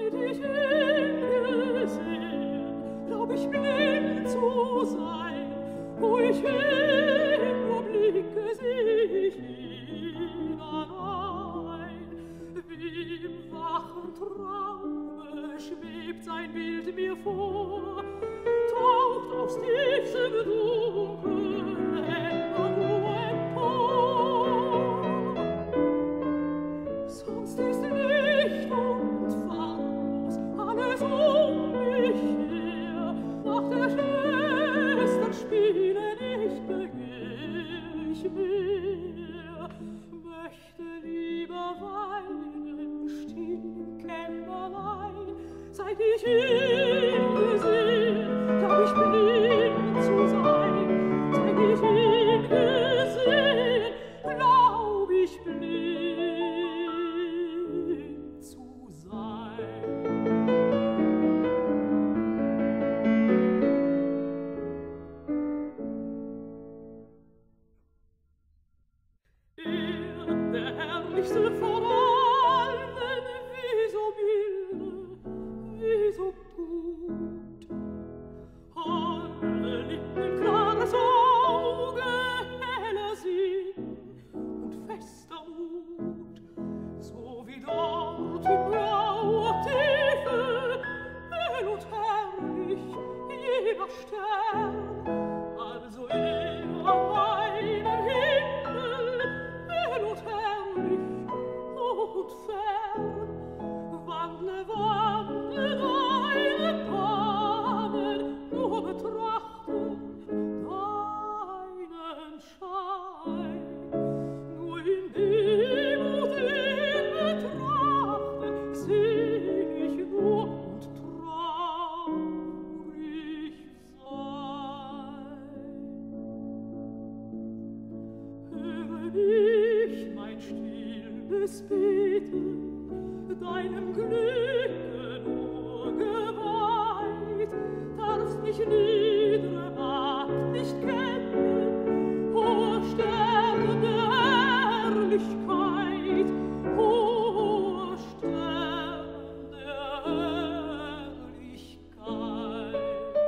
Seit ich ihn gesehen, glaub ich blind zu sein. Wo ich hin nur blicke, seh ich ihn allein. Wie im wachen Traume schwebt sein Bild mir vor, taucht aus tiefstem Dunkel empornur empor. Sonst ist Licht und farblos alles um mich her, nach der Schwestern Spiele nicht begehr ich mehr, möchte lieber weinen, still im Kämmerlein, seit ich ihn gesehen, glaub ich blind zu sein, seit ich ihn gesehen, glaub ich blind zu sein. Der herrlichste von allen, wie so milde, wie so gut. Alle Lippen klares Auge, heller Sinn und fester Mut. So wie dort in blauer Tiefe, hell und herrlich, jeder Stern. Also an meinem Himmel, hell und herrlich, hoch und fern, wandle, wandle deine Bahnen, nur betrachten deinen Schein. Nur in Demut, in Betrachten, selig nur und traurig sein. Höre ich mein stilles Beten, deinem Glücke nur geweiht, darfst mich niedre Magd nicht kennen, hoher Stern der Herrlichkeit, hoher Stern der Herrlichkeit.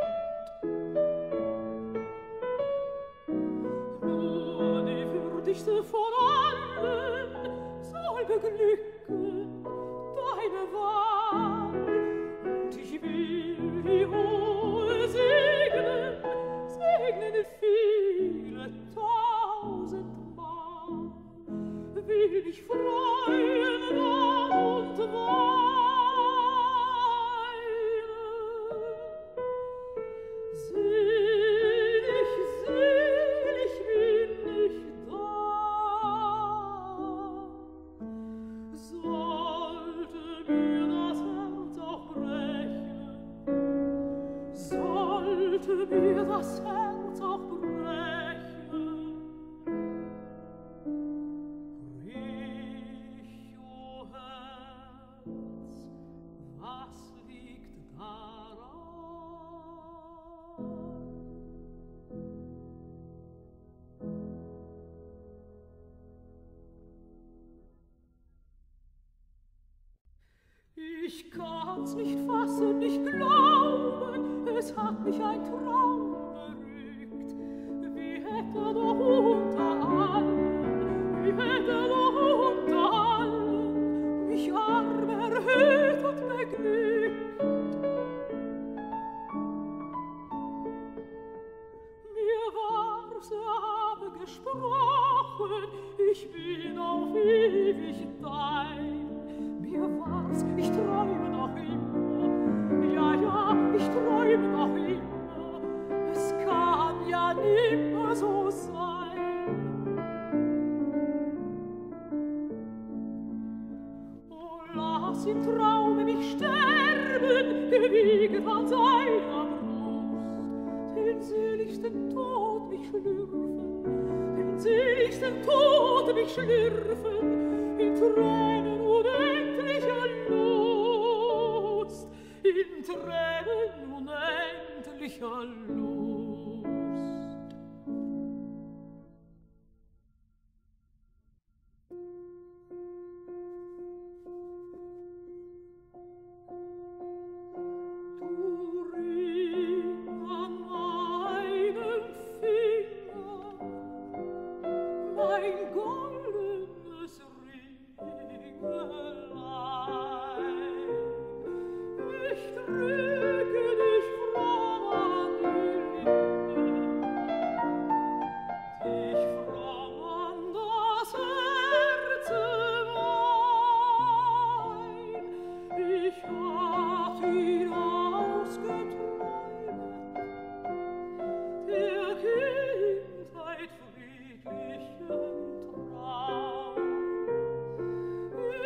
Nur die würdigste von allen soll beglücken deine Wahl, und ich will die hohe segnen, segnen viele tausendmal, will ich freuen und weinen. Selig, selig bin ich da. Sollte mir das Herz auch brechen, sollte mir das Herz auch brechen, brich, o Herz, was liegt daran? Ich kann's nicht fassen, nicht glauben, es hat mich ein Traum berückt. Wie hätte er doch unter allen, wie hätte er doch unter allen mich arm erhöht und beglückt. Mir war's, er habe gesprochen, ich bin auf ewig dein. Mir war's, ich träume noch immer, ja, ja, ich träume noch immer, es kann ja nimmer so sein. Oh, lass im Traume mich sterben, gewiegt an seiner Brust, den seligsten Tod mich schlürfen, den seligsten Tod mich schlürfen, in Tränen unendlicher Lust, in Tränen unendlicher Lust.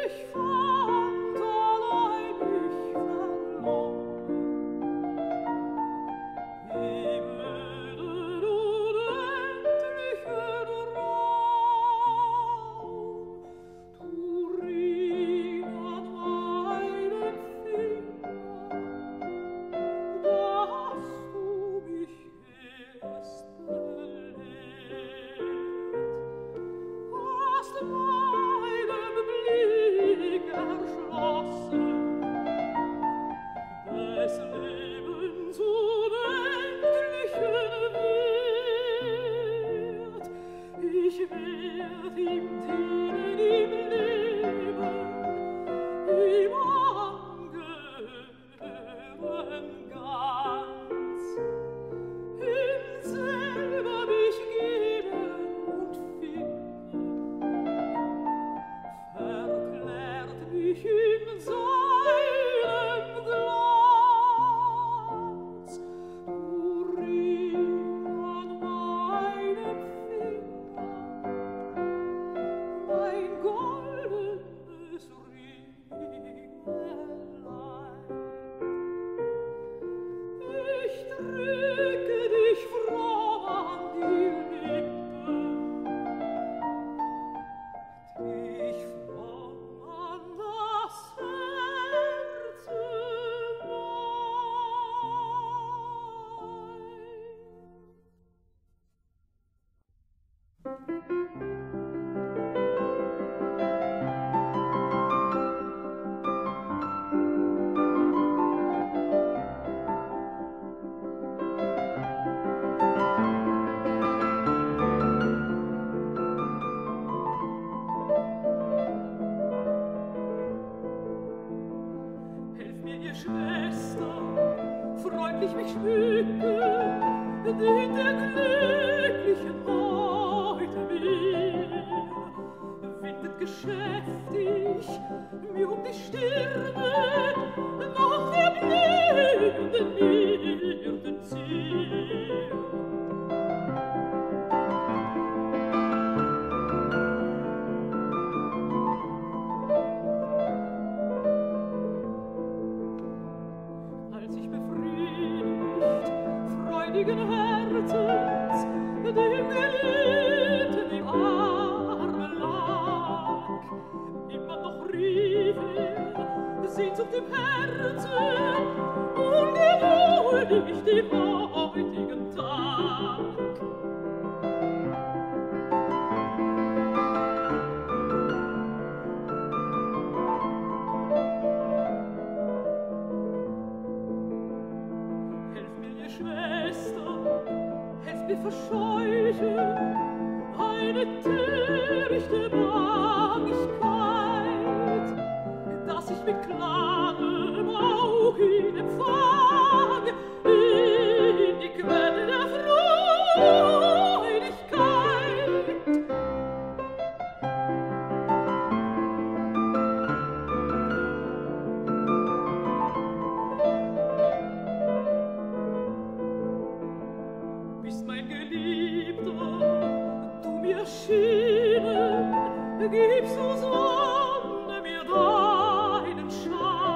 Gibst du Sonne mir deinen Schein,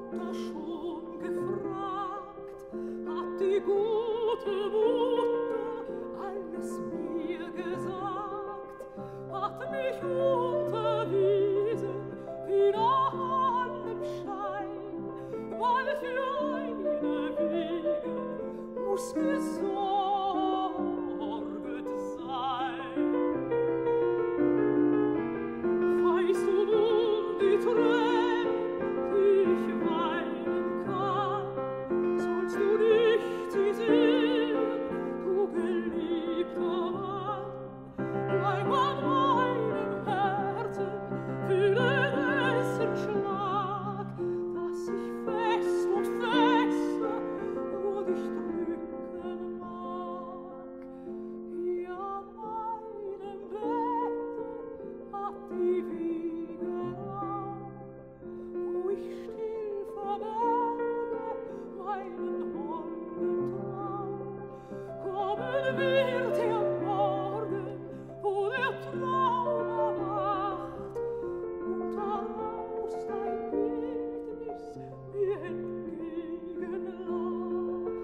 Mutter schon gefragt, hat die gute Mutter alles mir gesagt, hat mich unterwiesen wie nach allem Schein, weil für eine Wiege muss gesorget sein. Weißt du nun die Tränen, die ich weinen kann, sollst du nicht sie sehen, du geliebter Mann, bleib an meinem Herzen, fühle dessen Schlag, dass ich fest und fester nur dich drücken mag. Hier an meinem Bette hat die Wiege Raum, wo ich still verberge meinen holden Traum. Kommen wird der Morgen, wo der Traum erwacht, und daraus dein Bildnis mir entgegenlacht.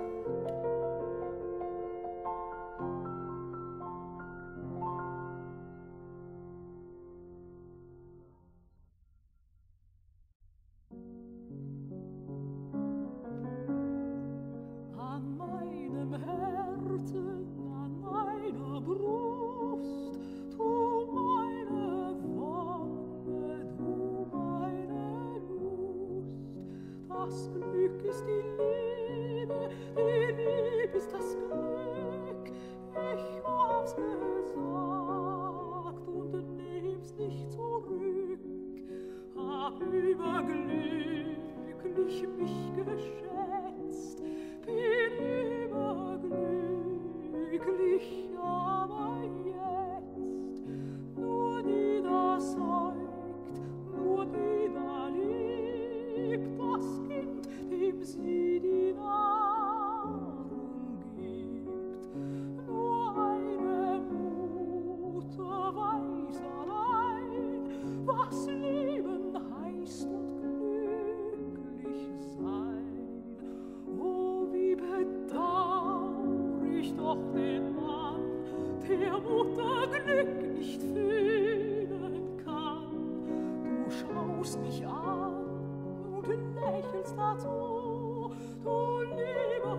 An meinem Herzen, an meiner Brust, du meine Wonne, du meine Lust. Das Glück ist die Liebe ist das Glück. Ich hab's gesagt und nehm's nicht zurück. Hab überglücklich mich geschätzt, bin überglücklich, aber jetzt nur die da säugt, nur die da liebt, das Kind, dem sie die Nahrung gibt. Nur eine Mutter weiß allein, was Leben heißt und glücklich sein. Oh, wie bedaur ich doch den Mann, der Mutter Glück nicht fühlen kann. Du schaust mich an und lächelst dazu, du lieber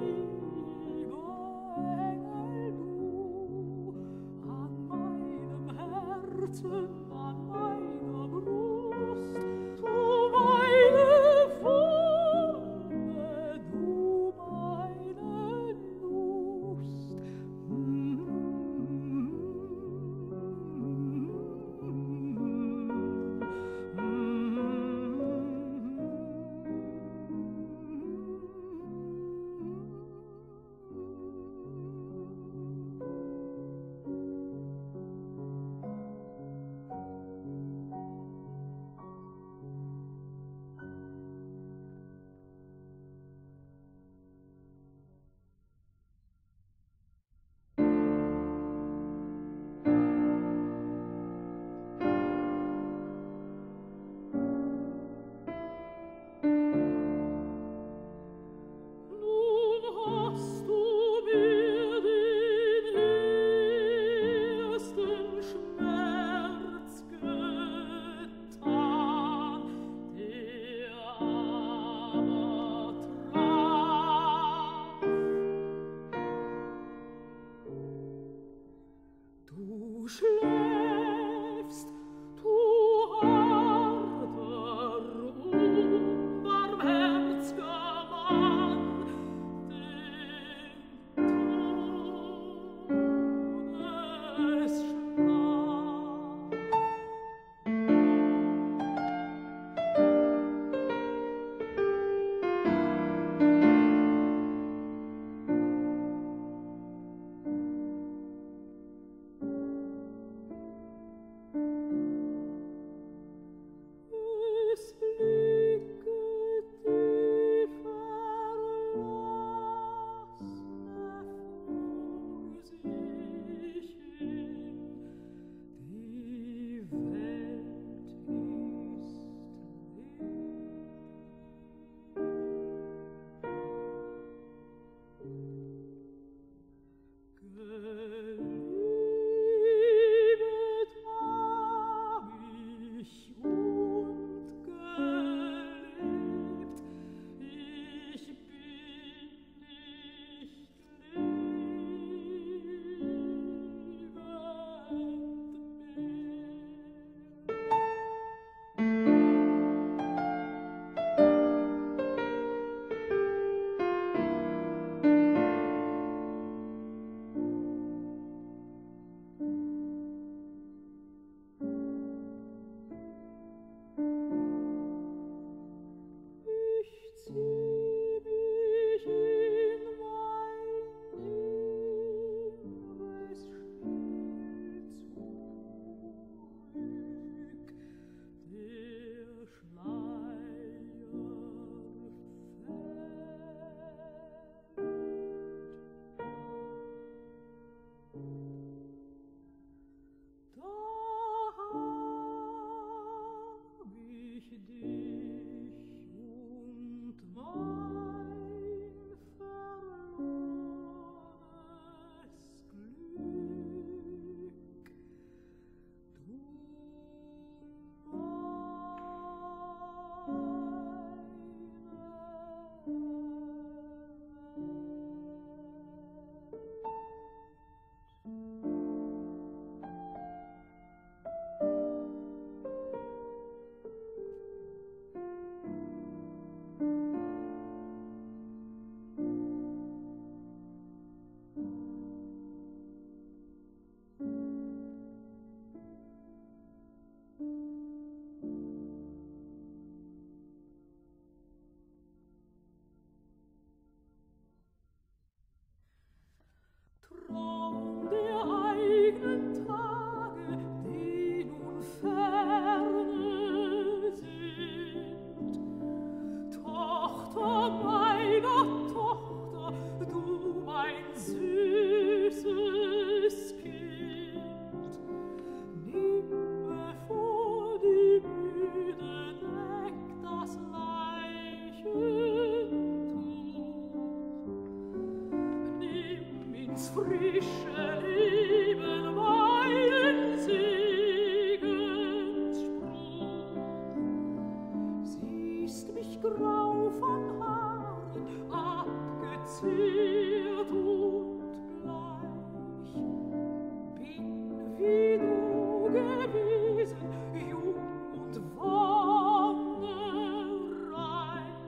Engel, du. An meinem Herzen, an meiner Brust, du meine Wonne, du meine Lust. meiner Tochter, du mein süßes Kind. Nimm bevor die müde Deckt das Leichentuch. Nimm ins frische Leben meinen Segensspruch. Siehst mich grau von Haaren, abgezehrt und bleich. Bin wie du gewesen, jung und wonnereich.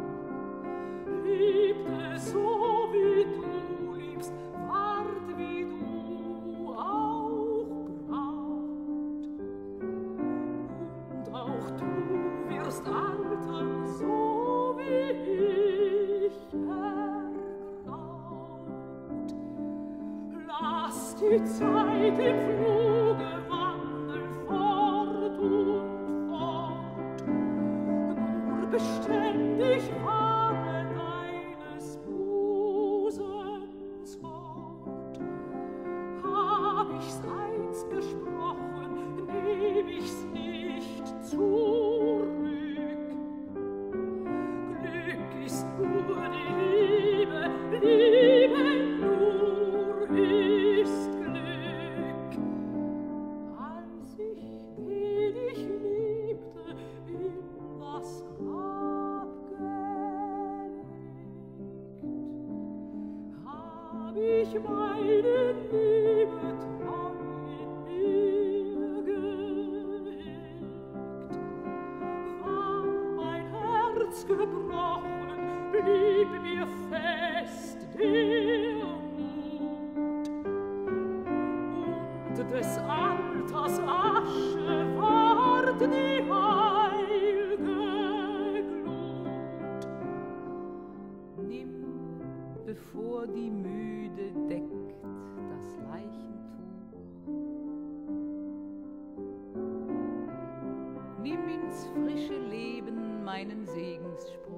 Liebte so wie du liebst, ward wie du auch Braut. Und auch du wirst altern, so wie ich ergraut. Lass die Zeit im Fluge wandeln fort und fort, nur beständig wahre deines Busens Wort. Hab ich's einst gesprochen, nehm ich's nicht zurück. Glück ist nur die Liebe, Liebe nur ist Glück. Als ich den ich liebte, in das Grab gelegt, hab ich meine Liebe treu in mir gehegt. War mein Herz gebrochen, blieb mir fest der Mut. Und des Alters Asche ward die heilge Glut. Nimm, bevor die Müde deckt, das Leichentuch. Nimm ins frische Leben meinen Segensspruch.